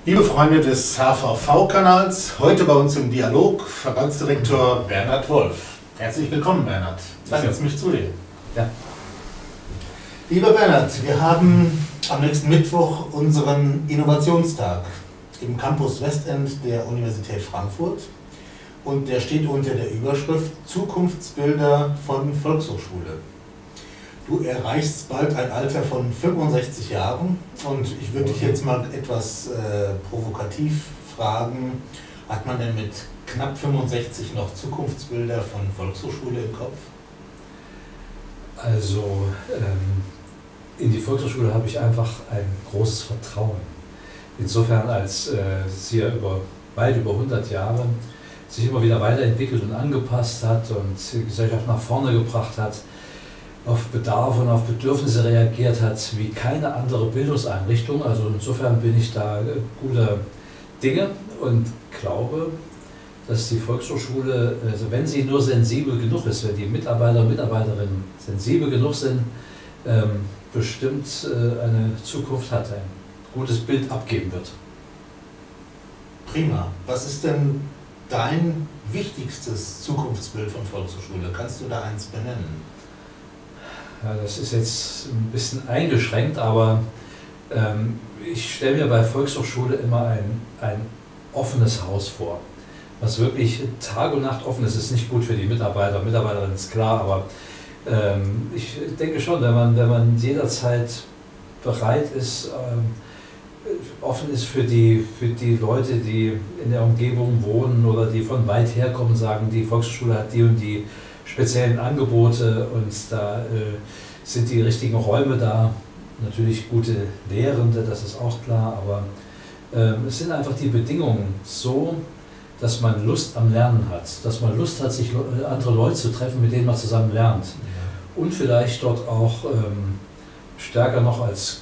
Liebe Freunde des HVV-Kanals, heute bei uns im Dialog Verbandsdirektor Bernhard Wolf. Herzlich willkommen, Bernhard. Setz mich zu dir. Ja. Lieber Bernhard, wir haben am nächsten Mittwoch unseren Innovationstag im Campus Westend der Universität Frankfurt und der steht unter der Überschrift Zukunftsbilder von Volkshochschule. Du erreichst bald ein Alter von 65 Jahren und ich würde dich jetzt mal etwas provokativ fragen, hat man denn mit knapp 65 noch Zukunftsbilder von Volkshochschule im Kopf? Also in die Volkshochschule habe ich einfach ein großes Vertrauen. Insofern, als sie ja weit über 100 Jahre sich immer wieder weiterentwickelt und angepasst hat und die Gesellschaft nach vorne gebracht hat, auf Bedarf und auf Bedürfnisse reagiert hat, wie keine andere Bildungseinrichtung. Also insofern bin ich da guter Dinge und glaube, dass die Volkshochschule, also wenn sie nur sensibel genug ist, wenn die Mitarbeiter und Mitarbeiterinnen sensibel genug sind, bestimmt eine Zukunft hat, ein gutes Bild abgeben wird. Prima. Was ist denn dein wichtigstes Zukunftsbild von Volkshochschule? Kannst du da eins benennen? Ja, das ist jetzt ein bisschen eingeschränkt, aber ich stelle mir bei Volkshochschule immer ein offenes Haus vor, was wirklich Tag und Nacht offen ist. Ist nicht gut für die Mitarbeiter und Mitarbeiterinnen, ist klar, aber ich denke schon, wenn man jederzeit bereit ist, offen ist für die Leute, die in der Umgebung wohnen oder die von weit her kommen, sagen, die Volkshochschule hat die und die speziellen Angebote und da sind die richtigen Räume da, natürlich gute Lehrende, das ist auch klar, aber es sind einfach die Bedingungen so, dass man Lust am Lernen hat, dass man Lust hat, sich andere Leute zu treffen, mit denen man zusammen lernt und vielleicht dort auch stärker noch als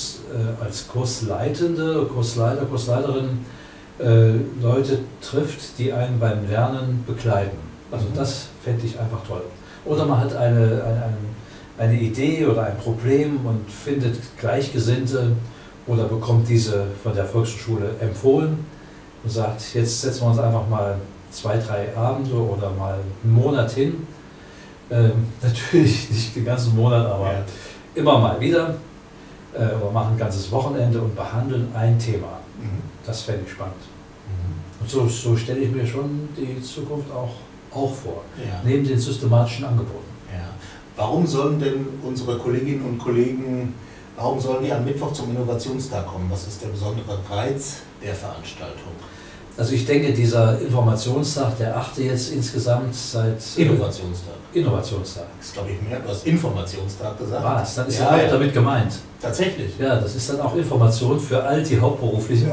Kursleitende, Kursleiter, Kursleiterin Leute trifft, die einen beim Lernen begleiten. Also das fände ich einfach toll. Oder man hat eine Idee oder ein Problem und findet Gleichgesinnte oder bekommt diese von der Volkshochschule empfohlen und sagt, jetzt setzen wir uns einfach mal 2, 3 Abende oder mal einen Monat hin. Natürlich nicht den ganzen Monat, aber ja, immer mal wieder. Wir machen ein ganzes Wochenende und behandeln ein Thema. Das fände ich spannend. Und so stelle ich mir schon die Zukunft auch vor, ja, neben den systematischen Angeboten. Ja. Warum sollen denn unsere Kolleginnen und Kollegen, warum sollen die am Mittwoch zum Innovationstag kommen? Was ist der besondere Reiz der Veranstaltung? Also ich denke, dieser Informationstag, der 8. jetzt insgesamt seit... Innovationstag. Innovationstag. Das ist, glaube ich, mehr. Du hast Informationstag gesagt. Was? Dann ist ja auch damit gemeint. Tatsächlich? Ja, das ist dann auch Information für all die Hauptberuflichen,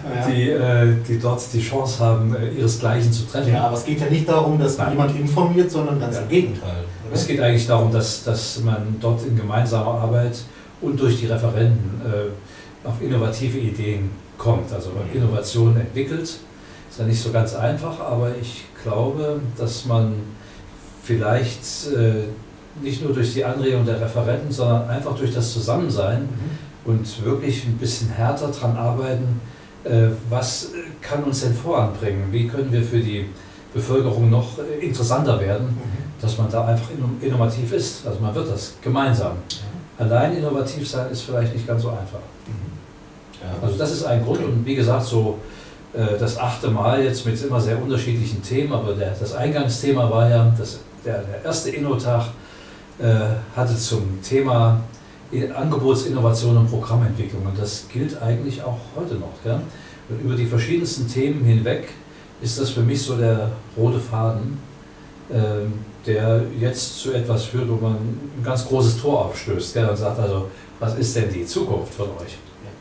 die dort die Chance haben, ihresgleichen zu treffen. Ja, aber es geht ja nicht darum, dass jemand informiert, sondern ganz im Gegenteil. Oder? Es geht eigentlich darum, dass man dort in gemeinsamer Arbeit und durch die Referenten auf innovative Ideen kommt. Also Innovation entwickelt. Ist ja nicht so ganz einfach, aber ich glaube, dass man vielleicht nicht nur durch die Anregung der Referenten, sondern einfach durch das Zusammensein und wirklich ein bisschen härter dran arbeiten, was kann uns denn voranbringen, wie können wir für die Bevölkerung noch interessanter werden, dass man da einfach innovativ ist. Also man wird das gemeinsam. Allein innovativ sein ist vielleicht nicht ganz so einfach. Also das ist ein Grund und wie gesagt, so das 8. Mal jetzt mit immer sehr unterschiedlichen Themen, aber das Eingangsthema war ja, der erste Innotag hatte zum Thema Angebotsinnovation und Programmentwicklung und das gilt eigentlich auch heute noch. Gell? Und über die verschiedensten Themen hinweg ist das für mich so der rote Faden, der jetzt zu etwas führt, wo man ein ganz großes Tor aufstößt, gell? Und sagt also, was ist denn die Zukunft von euch?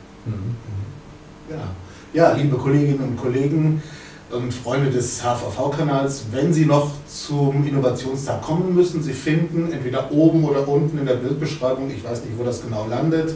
Genau. Ja, liebe Kolleginnen und Kollegen und Freunde des HVV-Kanals, wenn Sie noch zum Innovationstag kommen müssen, Sie finden entweder oben oder unten in der Bildbeschreibung, ich weiß nicht, wo das genau landet,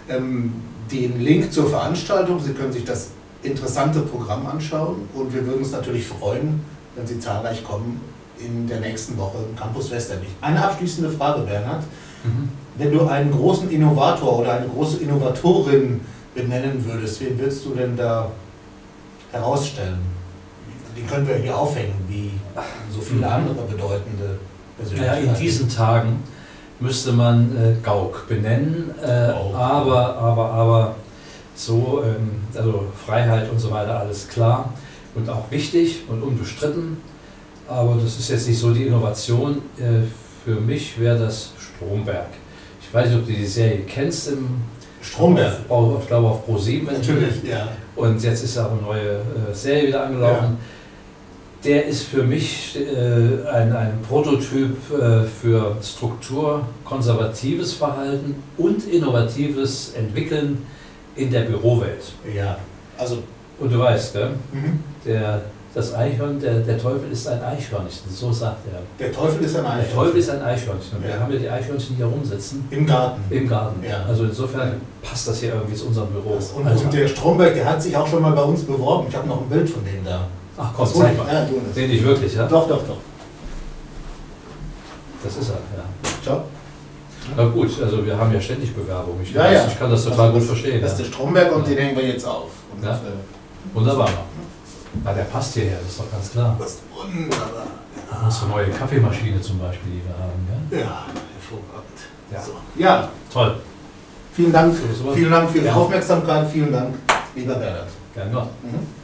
den Link zur Veranstaltung. Sie können sich das interessante Programm anschauen und wir würden uns natürlich freuen, wenn Sie zahlreich kommen in der nächsten Woche im Campus Westend. Eine abschließende Frage, Bernhard. Wenn du einen großen Innovator oder eine große Innovatorin benennen würdest, wen würdest du denn da herausstellen? Den können wir hier aufhängen, wie so viele andere bedeutende Persönlichkeiten. Ja, in diesen Tagen müsste man Gauck benennen, aber so, also Freiheit und so weiter, alles klar und auch wichtig und unbestritten, aber das ist jetzt nicht so die Innovation. Für mich wäre das Stromberg. Ich weiß nicht, ob du die Serie kennst, Stromberg. Ich glaube auf Pro7. Natürlich, ja. Und jetzt ist ja auch eine neue Serie wieder angelaufen. Ja. Der ist für mich ein Prototyp für strukturkonservatives Verhalten und innovatives Entwickeln in der Bürowelt. Ja, also. Und du weißt, gell? Das Eichhorn, der Teufel ist ein Eichhörnchen, so sagt er. Der Teufel ist ein Eichhörnchen. Der Teufel ist ein Eichhörnchen. Und wir haben ja die Eichhörnchen hier rumsitzen. Im Garten. Im Garten. Ja. Also insofern passt das hier irgendwie zu unserem Büro. Und der Stromberg, der hat sich auch schon mal bei uns beworben. Ich habe noch ein Bild von dem da. Ach komm, zeig mal. Ja, den nicht wirklich, ja? Doch. Das ist er, ja. Ciao. Na gut, also wir haben ja ständig Bewerbungen. Ich kann das total also gut verstehen. Das ist der Stromberg und den hängen wir jetzt auf. Und ja. Wunderbar. Ja, der passt hierher, das ist doch ganz klar. Das ist wunderbar. Ja. Unsere neue Kaffeemaschine zum Beispiel, die wir haben. Ja, hervorragend. Ja. So. Ja, toll. Vielen Dank für die Aufmerksamkeit. Vielen Dank, lieber Bernhard. Gerne noch. Mhm.